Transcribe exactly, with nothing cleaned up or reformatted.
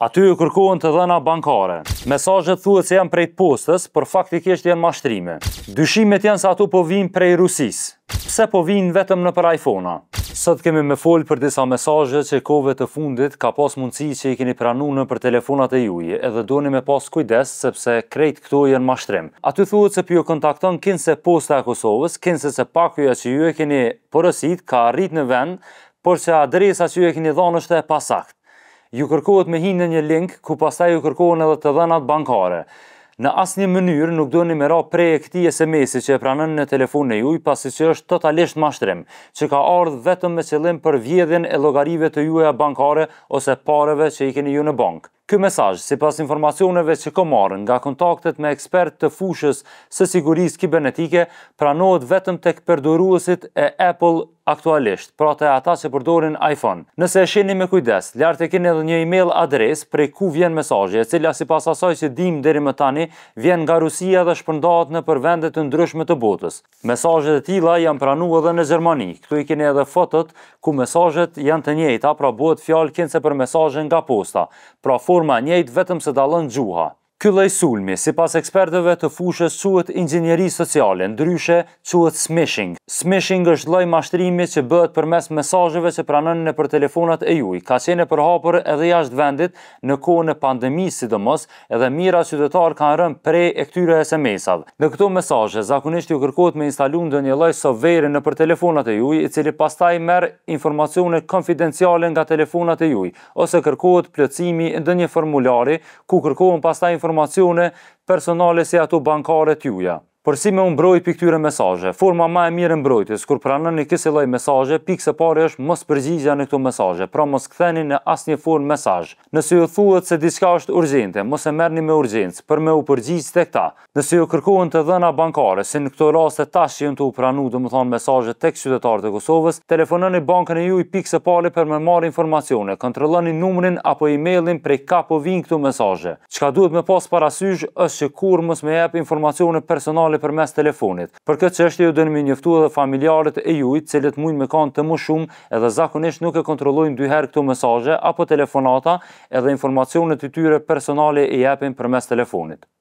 Aty ju kërkohen të dhëna bankare. Mesazhet thuhet se janë prej postës, por faktikisht janë mashtrime. Dyshimet janë se ato po vijnë prej Rusisë. Pse po vijnë vetëm në për iPhone-a? Sot kemi me folë për disa mesazhe që kohëve të fundit ka pas mundësi që i keni pranuar në për telefonat e juaj, edhe doni me pas kujdes sepse krejt këto janë mashtrim. Aty thuhet se ju kontakton kinse Posta e Kosovës, kinse se pakuja që ju e keni porosit ka arrit në vend, por që adresa që ju e keni dhënë është e pasakt. Ju kërkohet me hinë në një link ku pastaj ju kërkohen edhe të dhënat bankare. Në asnjë mënyrë nuk doni me ra prej e këtij es em esi që e pranoni në telefonin e juaj, pasi që është totalisht mashtrim, që ka ardhur vetëm me qëllim për vjedhjen e llogarive të juaja bankare ose pareve që i keni ju në bankë. Ky mesazh, sipas informacioneve që kam marrë nga kontaktet me ekspert të fushës së sigurisë kibernetike, pranohet vetëm tek përdoruesit e Apple aktualisht, pra te ata që përdorin iPhone. Nëse e shihni me kujdes, lart e keni edhe një email adres prej ku vjen mesazhi, e cila sipas asaj që dim deri më tani vjen nga Rusia dhe shpërndahet në për vende të ndryshme të botës. Mesazhet e tilla janë pranuar edhe në Gjermani. Këtu i keni edhe fotot ku mesazhet janë të njëjta, pra bëhet fjalë kinse për mesazhe nga posta. Pra forma e njëjtë vetëm se dallon gjuha. Ky lloj sulmi, sipas ekspertëve të fushës, quhet inxhinieri sociale, ndryshe quhet smishing. Smishing është lloj mashtrimi që bëhet përmes mesazheve që pranoni nëpër telefonat e juaj. Ka qenë e përhapur edhe jashtë vendit në kohën e pandemisë, sidomos, edhe mijëra qytetarë kanë rënë prej e këtyre es em esave. Në këto mesazhe zakonisht ju kërkohet me instalu ndonjë lloj softveri nëpër telefonat e juaj, i cili pastaj merr informacione konfidenciale nga telefonat e juaj, ose kërkohet plotësimi i ndonjë formulari ku kërkohen pastaj informacione personale si ato bankare t'juaja. Por si me u mbrojt për këtyre mesazhe? Forma më e mirë e mbrojtjes kur pranoni kësaj lloj mesazhe, pikë së pari është mos përgjigjja në këto mesazhe, pra mos ktheni në asnjë formë mesazh. Nëse ju thuhet se diçka është urgjente, mos e merrni me urgjencë për me u përgjigj tek ta. Nëse ju kërkohen të dhëna bankare, si në këto raste tash që janë të u pranu, domethënë mesazhe tek qytetarët e Kosovës, telefononi bankën e juaj pikë së pari për me marrë informacione. Kontrolloni numrin apo emailin prej ka po vijnë këto mesazhe. Çka duhet me pas parasysh është që kur mos me jep informacione personale përmes telefonit. Për këtë çështje ju doni me njoftu edhe familjarët e juaj, të cilët mund me kanë të më shumë, edhe zakonisht nuk e kontrollojnë dy herë këto mesazhe apo telefonata, edhe informacionet e tyre personale i japin përmes telefonit.